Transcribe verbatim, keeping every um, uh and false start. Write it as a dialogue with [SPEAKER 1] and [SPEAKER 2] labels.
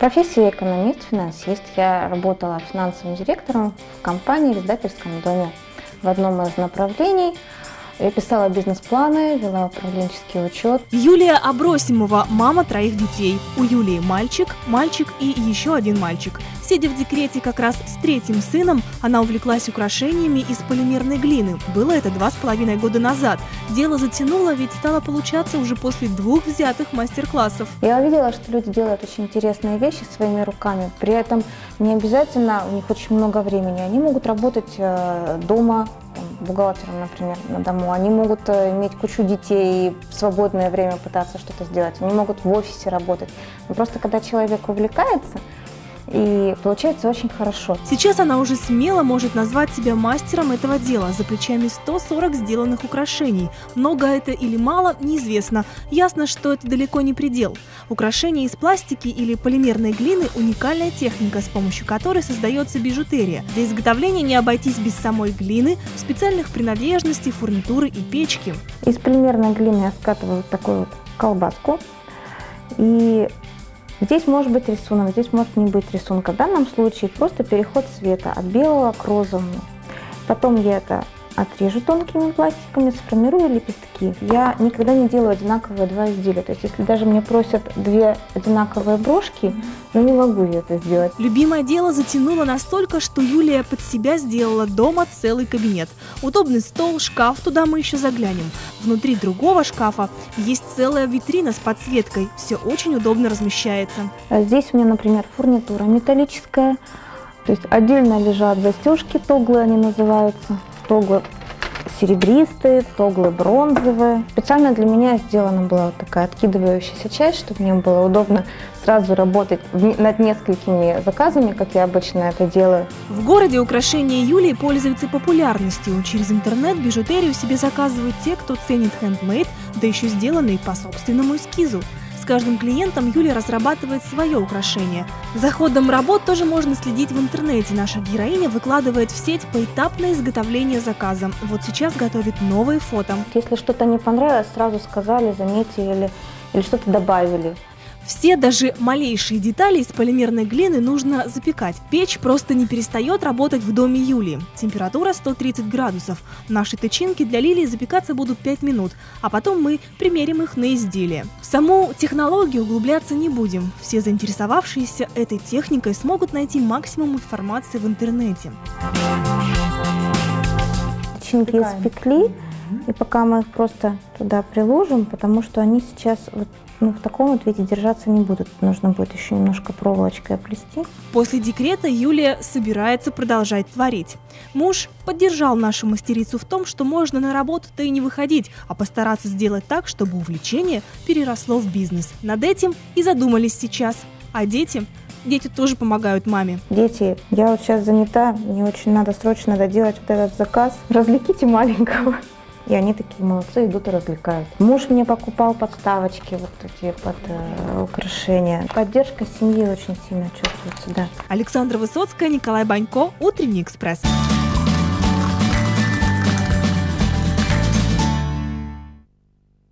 [SPEAKER 1] профессия экономист, финансист. Я работала финансовым директором в компании, в издательском доме. В одном из направлений я писала бизнес-планы, вела управленческий учет.
[SPEAKER 2] Юлия Абросимова – мама троих детей. У Юлии мальчик, мальчик и еще один мальчик. Сидя в декрете как раз с третьим сыном, она увлеклась украшениями из полимерной глины. Было это два с половиной года назад. Дело затянуло, ведь стало получаться уже после двух взятых мастер-классов.
[SPEAKER 1] Я увидела, что люди делают очень интересные вещи своими руками. При этом не обязательно у них очень много времени. Они могут работать дома, бухгалтером, например, на дому. Они могут иметь кучу детей и в свободное время пытаться что-то сделать. Они могут в офисе работать. Но просто когда человек увлекается, и получается очень хорошо.
[SPEAKER 2] Сейчас она уже смело может назвать себя мастером этого дела. За плечами сто сорок сделанных украшений. Много это или мало, неизвестно. Ясно, что это далеко не предел. Украшения из пластики или полимерной глины – уникальная техника, с помощью которой создается бижутерия. Для изготовления не обойтись без самой глины, специальных принадлежностей, фурнитуры и печки.
[SPEAKER 1] Из полимерной глины я скатываю вот такую вот колбаску. И здесь может быть рисунок, здесь может не быть рисунка. В данном случае просто переход цвета от белого к розовому. Потом я это отрежу тонкими пластиками, сформирую лепестки. Я никогда не делаю одинаковые два изделия. То есть если даже мне просят две одинаковые брошки, я не могу это сделать.
[SPEAKER 2] Любимое дело затянуло настолько, что Юлия под себя сделала дома целый кабинет. Удобный стол, шкаф, туда мы еще заглянем. Внутри другого шкафа есть целая витрина с подсветкой. Все очень удобно размещается.
[SPEAKER 1] А здесь у меня, например, фурнитура металлическая. То есть отдельно лежат застежки, тоглы они называются. Тоглы серебристые, тоглы бронзовые. Специально для меня сделана была вот такая откидывающаяся часть, чтобы мне было удобно сразу работать над несколькими заказами, как я обычно это делаю.
[SPEAKER 2] В городе украшения Юлии пользуются популярностью. Через интернет бижутерию себе заказывают те, кто ценит хендмейд, да еще сделанный по собственному эскизу. С каждым клиентом Юлия разрабатывает свое украшение. За ходом работ тоже можно следить в интернете. Наша героиня выкладывает в сеть поэтапное изготовление заказа. Вот сейчас готовит новые фото.
[SPEAKER 1] Если что-то не понравилось, сразу сказали, заметили или, или что-то добавили.
[SPEAKER 2] Все, даже малейшие детали из полимерной глины нужно запекать. Печь просто не перестает работать в доме Юлии. Температура сто тридцать градусов. Наши тычинки для лилии запекаться будут пять минут, а потом мы примерим их на изделие. В саму технологию углубляться не будем. Все заинтересовавшиеся этой техникой смогут найти максимум информации в интернете.
[SPEAKER 1] Тычинки испекли, и пока мы их просто туда приложим, потому что они сейчас вот, ну, в таком вот виде держаться не будут. Нужно будет еще немножко проволочкой оплести.
[SPEAKER 2] После декрета Юлия собирается продолжать творить. Муж поддержал нашу мастерицу в том, что можно на работу-то и не выходить, а постараться сделать так, чтобы увлечение переросло в бизнес. Над этим и задумались сейчас. А дети? Дети тоже помогают маме.
[SPEAKER 1] Дети, я вот сейчас занята, мне очень надо срочно доделать вот этот заказ. Развлеките маленького. И они такие молодцы, идут и развлекают. Муж мне покупал подставочки, вот такие под э, украшения. Поддержка семьи очень сильно чувствуется, да.
[SPEAKER 2] Александра Высоцкая, Николай Банько, Утренний экспресс.